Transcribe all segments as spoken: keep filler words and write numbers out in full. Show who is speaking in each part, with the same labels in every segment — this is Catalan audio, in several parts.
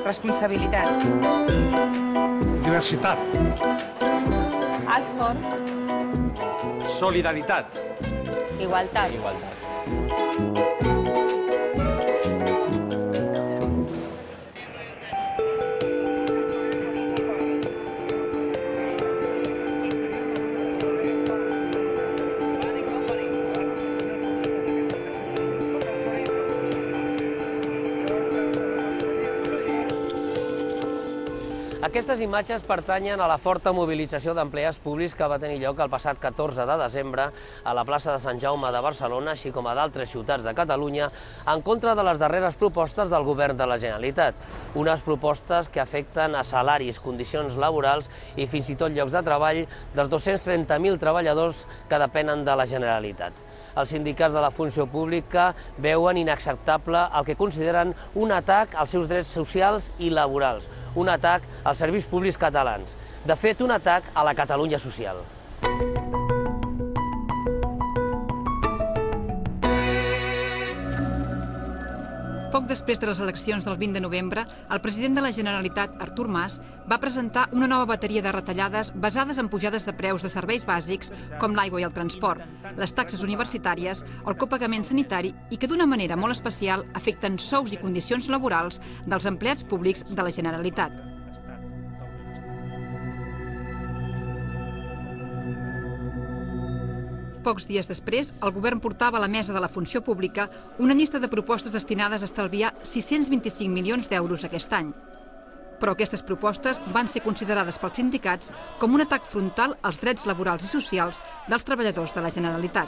Speaker 1: Responsabilitat.
Speaker 2: Diversitat.
Speaker 1: Alts forts.
Speaker 2: Solidaritat.
Speaker 1: Igualtat.
Speaker 2: Igualtat.
Speaker 3: Aquestes imatges pertanyen a la forta mobilització d'empleats públics que va tenir lloc el passat catorze de desembre a la plaça de Sant Jaume de Barcelona, així com a d'altres ciutats de Catalunya, en contra de les darreres propostes del govern de la Generalitat. Unes propostes que afecten a salaris, condicions laborals i fins i tot llocs de treball dels dos-cents trenta mil treballadors que depenen de la Generalitat. Els sindicats de la funció pública veuen inacceptable el que consideren un atac als seus drets socials i laborals, un atac als serveis públics catalans. De fet, un atac a la Catalunya social.
Speaker 4: Poc després de les eleccions del vint de novembre, el president de la Generalitat, Artur Mas, va presentar una nova bateria de retallades basades en pujades de preus de serveis bàsics com l'aigua i el transport, les taxes universitàries o el copagament sanitari i que d'una manera molt especial afecten sous i condicions laborals dels empleats públics de la Generalitat. Pocs dies després, el govern portava a la mesa de la funció pública una llista de propostes destinades a estalviar sis-cents vint-i-cinc milions d'euros aquest any. Però aquestes propostes van ser considerades pels sindicats com un atac frontal als drets laborals i socials dels treballadors de la Generalitat.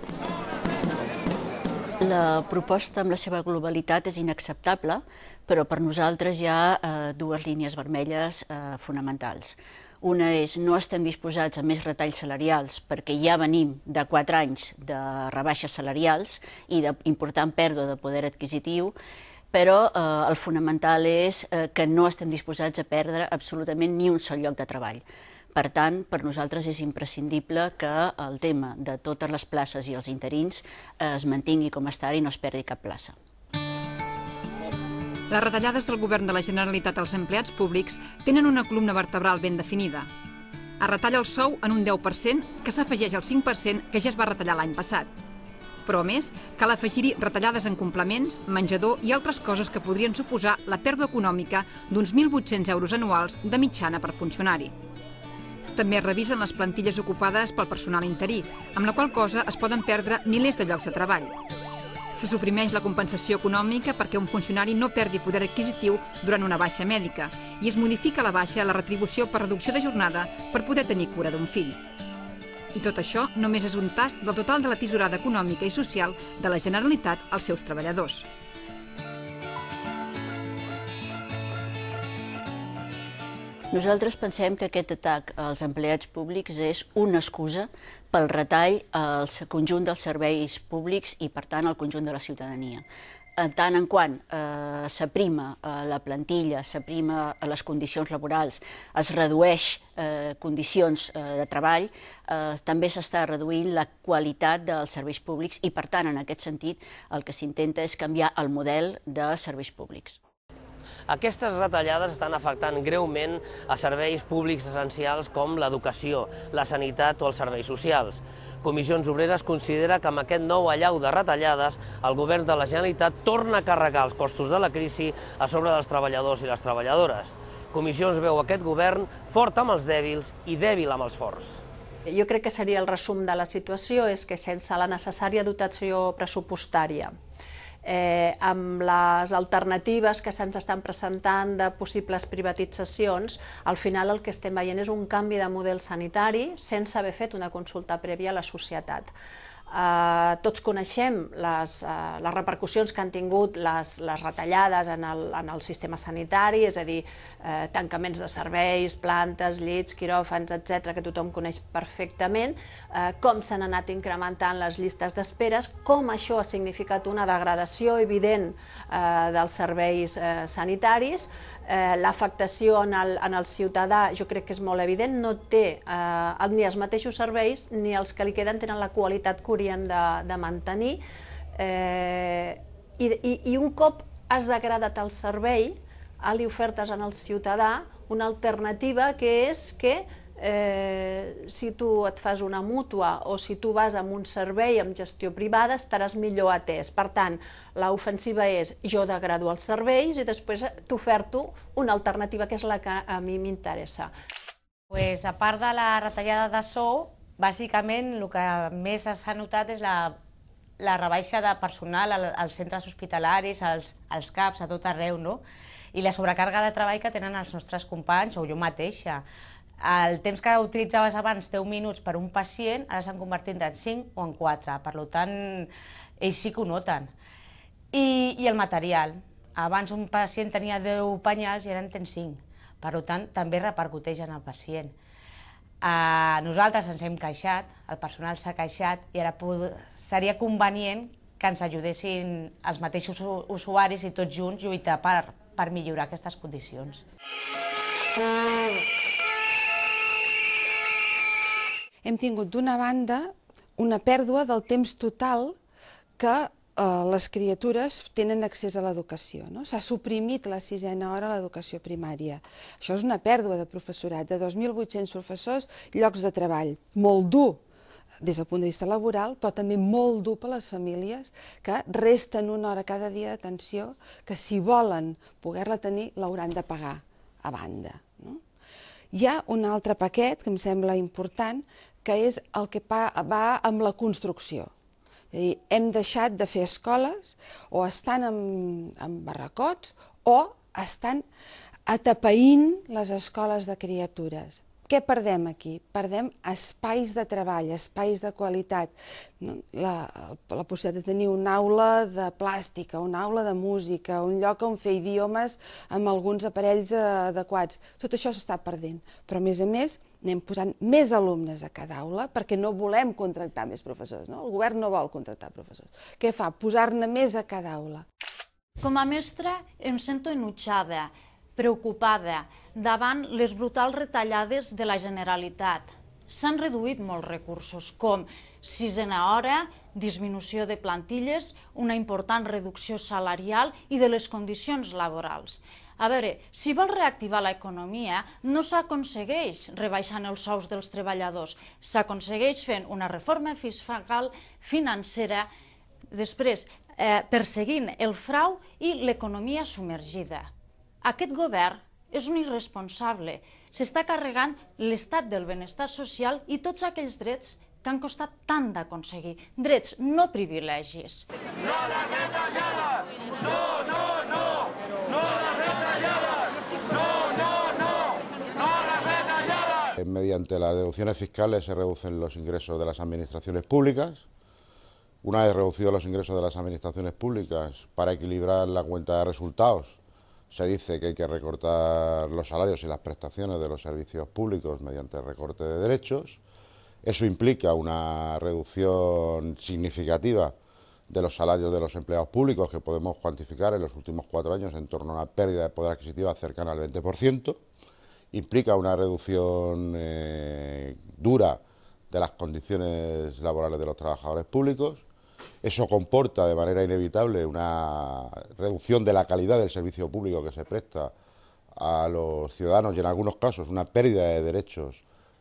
Speaker 5: La proposta amb la seva globalitat és inacceptable, però per nosaltres hi ha eh, dues línies vermelles eh, fonamentals. Una és no estem disposats a més retalls salarials perquè ja venim de quatre anys de rebaixes salarials i d'important pèrdua de poder adquisitiu, però eh, el fonamental és eh, que no estem disposats a perdre absolutament ni un sol lloc de treball. Per tant, per nosaltres és imprescindible que el tema de totes les places i els interins eh, es mantingui com està i no es perdi cap plaça.
Speaker 4: Les retallades del govern de la Generalitat als empleats públics tenen una columna vertebral ben definida. Es retalla el sou en un deu per cent que s'afegeix al cinc per cent que ja es va retallar l'any passat. Però, a més, cal afegir-hi retallades en complements, menjador i altres coses que podrien suposar la pèrdua econòmica d'uns mil vuit-cents euros anuals de mitjana per funcionari. També es revisen les plantilles ocupades pel personal interí, amb la qual cosa es poden perdre milers de llocs de treball. Se suprimeix la compensació econòmica perquè un funcionari no perdi poder adquisitiu durant una baixa mèdica i es modifica la baixa a la retribució per reducció de jornada per poder tenir cura d'un fill. I tot això només és un tast del total de la tisorada econòmica i social de la Generalitat als seus treballadors.
Speaker 5: Nosaltres pensem que aquest atac als empleats públics és una excusa pel retall al conjunt dels serveis públics i, per tant, al conjunt de la ciutadania. En tant en quant eh, s'aprima eh, la plantilla, s'aprima les condicions laborals, es redueix eh, condicions eh, de treball, eh, també s'està reduint la qualitat dels serveis públics i, per tant, en aquest sentit, el que s'intenta és canviar el model de serveis públics.
Speaker 3: Aquestes retallades estan afectant greument a serveis públics essencials com l'educació, la sanitat o els serveis socials. Comissions Obreres considera que amb aquest nou allau de retallades el govern de la Generalitat torna a carregar els costos de la crisi a sobre dels treballadors i les treballadores. Comissions veu aquest govern fort amb els dèbils i dèbil amb els forts.
Speaker 6: Jo crec que seria el resum de la situació és que sense la necessària dotació pressupostària, Eh, amb les alternatives que se'ns estan presentant de possibles privatitzacions, al final el que estem veient és un canvi de model sanitari sense haver fet una consulta prèvia a la societat. Eh, tots coneixem les, eh, les repercussions que han tingut les, les retallades en el, en el sistema sanitari, és a dir, eh, tancaments de serveis, plantes, llits, quiròfans, etcètera, que tothom coneix perfectament, eh, com s'han anat incrementant les llistes d'esperes, com això ha significat una degradació evident eh, dels serveis eh, sanitaris. Eh, l'afectació en, el, en el ciutadà jo crec que és molt evident, no té eh, ni els mateixos serveis ni els que li queden tenen la qualitat que haurien de, de mantenir eh, i, i, i un cop has degradat el servei li ofertes al ciutadà una alternativa que és que eh, si tu et fas una mútua o si tu vas amb un servei amb gestió privada estaràs millor atès. Per tant, l'ofensiva és jo degrado els serveis i després t'oferto una alternativa que és la que a mi m'interessa.
Speaker 2: Pues, a part de la retallada de sou, bàsicament el que més s'ha notat és la, la rebaixa de personal als centres hospitalaris, als, als CAPs, a tot arreu, no? I la sobrecàrrega de treball que tenen els nostres companys, o jo mateixa. El temps que utilitzaves abans, deu minuts per un pacient, ara s'han convertit en cinc o en quatre. Per tant, ells sí que ho noten. I, i el material. Abans un pacient tenia deu penyals i ara en ten cinc. Per tant, també repercuteix en el pacient. Uh, nosaltres ens hem queixat, el personal s'ha queixat i ara seria convenient que ens ajudessin els mateixos usuaris i tots junts lluitar per, per millorar aquestes condicions.
Speaker 7: Hem tingut d'una banda una pèrdua del temps total que eh, les criatures tenen accés a l'educació. No? S'ha suprimit la sisena hora a l'educació primària. Això és una pèrdua de professorat, de dos mil vuit-cents professors, llocs de treball. Molt dur des del punt de vista laboral, però també molt dur per a les famílies que resten una hora cada dia d'atenció que si volen poder-la tenir l'hauran de pagar a banda. No? Hi ha un altre paquet que em sembla important, que és el que va amb la construcció. És a dir, hem deixat de fer escoles o estan en, en barracots o estan atapeint les escoles de criatures. Què perdem aquí? Perdem espais de treball, espais de qualitat, no? la, la possibilitat de tenir una aula de plàstica, una aula de música, un lloc on fer idiomes amb alguns aparells adequats. Tot això s'està perdent, però a més a més anem posant més alumnes a cada aula perquè no volem contractar més professors. No? El govern no vol contractar professors. Què fa? Posar-ne més a cada aula.
Speaker 8: Com a mestra em sento enutjada, preocupada, davant les brutals retallades de la Generalitat. S'han reduït molts recursos, com sisena hora, disminució de plantilles, una important reducció salarial i de les condicions laborals. A veure, si vol reactivar l'economia, no s'aconsegueix rebaixant els sous dels treballadors, s'aconsegueix fent una reforma fiscal financera, després eh, perseguint el frau i l'economia submergida. Aquest govern és un irresponsable, s'està carregant l'estat del benestar social i tots aquells drets que han costat tant d'aconseguir, drets, no privilegis.
Speaker 9: No a las retalladas! No, no, no! No a las retalladas! No, no, no! No a las retalladas!
Speaker 10: Mediante las deducciones fiscales se reducen los ingresos de las administraciones públicas. Una vez reducidos los ingresos de las administraciones públicas, para equilibrar la cuenta de resultados, se dice que hay que recortar los salarios y las prestaciones de los servicios públicos mediante recorte de derechos. Eso implica una reducción significativa de los salarios de los empleados públicos que podemos cuantificar en los últimos cuatro años en torno a una pérdida de poder adquisitivo cercana al veinte por ciento. Implica una reducción eh, dura de las condiciones laborales de los trabajadores públicos. Eso comporta de manera inevitable una reducción de la calidad del servicio público que se presta a los ciudadanos y en algunos casos una pérdida de derechos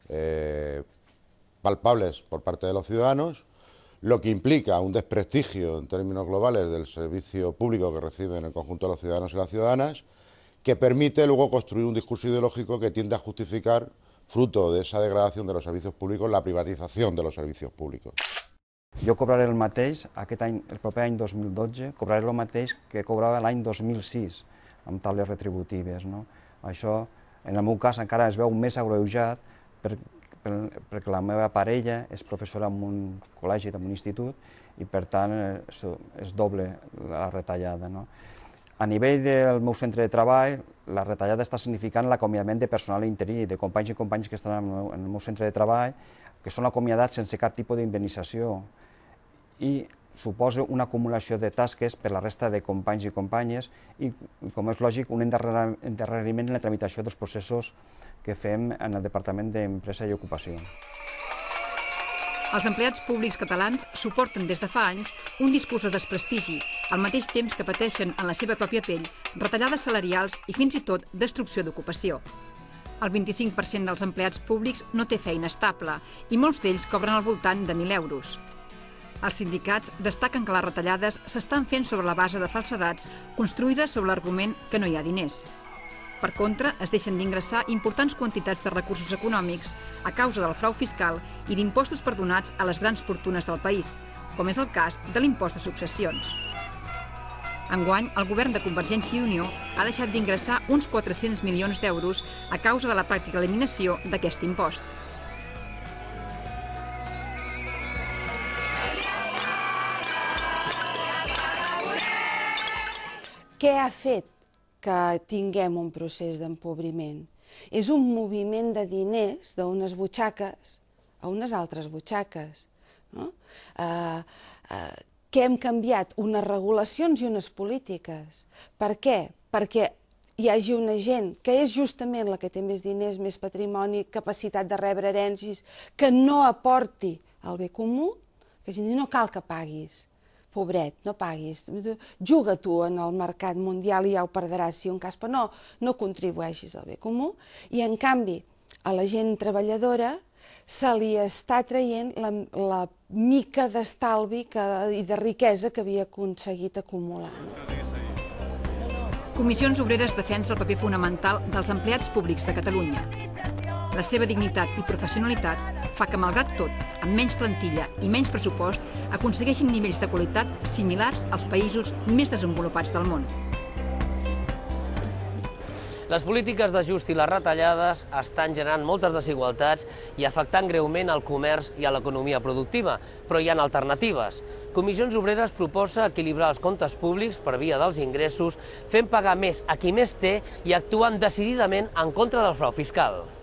Speaker 10: eh, palpables por parte de los ciudadanos, lo que implica un desprestigio en términos globales del servicio público que reciben el conjunto de los ciudadanos y las ciudadanas, que permite luego construir un discurso ideológico que tiende a justificar, fruto de esa degradación de los servicios públicos, la privatización de los servicios públicos.
Speaker 11: Jo cobraré el mateix, aquest any, el proper any dos mil dotze, cobraré el mateix que cobrava l'any dos mil sis, amb taules retributives. No? Això, en el meu cas, encara es veu més agreujat per, per, perquè la meva parella és professora en un col·legi, en un institut, i per tant és, és doble la retallada. No? A nivell del meu centre de treball, la retallada està significant l'acomiadament de personal interí, de companys i companyes que estan en el meu centre de treball, que són acomiadats sense cap tipus d'indemnització i suposa una acumulació de tasques per la resta de companys i companyes i, com és lògic, un endarreriment en la tramitació dels processos que fem en el Departament d'Empresa i Ocupació.
Speaker 4: Els empleats públics catalans suporten des de fa anys un discurs de desprestigi, al mateix temps que pateixen en la seva pròpia pell retallades salarials i fins i tot destrucció d'ocupació. El vint-i-cinc per cent dels empleats públics no té feina estable i molts d'ells cobren al voltant de mil euros. Els sindicats destaquen que les retallades s'estan fent sobre la base de falsedats construïdes sobre l'argument que no hi ha diners. Per contra, es deixen d'ingressar importants quantitats de recursos econòmics a causa del frau fiscal i d'impostos perdonats a les grans fortunes del país, com és el cas de l'impost de successions. Enguany, el govern de Convergència i Unió ha deixat d'ingressar uns quatre-cents milions d'euros a causa de la pràctica eliminació d'aquest impost.
Speaker 7: Què ha fet que tinguem un procés d'empobriment? És un moviment de diners d'unes butxaques a unes altres butxaques. No? Eh, eh, què hem canviat? Unes regulacions i unes polítiques. Per què? Perquè hi hagi una gent que és justament la que té més diners, més patrimoni, capacitat de rebre herències, que no aporti al bé comú, que no cal que paguis. Pobret, no paguis, juga tu en el mercat mundial i ja ho perdràs si un cas, però no, no contribueixis al bé comú. I en canvi, a la gent treballadora se li està traient la, la mica d'estalvi i de riquesa que havia aconseguit acumular.
Speaker 4: Comissions Obreres defensa el paper fonamental dels empleats públics de Catalunya. La seva dignitat i professionalitat fa que, malgrat tot, amb menys plantilla i menys pressupost, aconsegueixin nivells de qualitat similars als països més desenvolupats del món.
Speaker 3: Les polítiques d'ajust i les retallades estan generant moltes desigualtats i afectant greument el comerç i a l'economia productiva, però hi ha alternatives. Comissions Obreres proposa equilibrar els comptes públics per via dels ingressos, fent pagar més a qui més té i actuant decididament en contra del frau fiscal.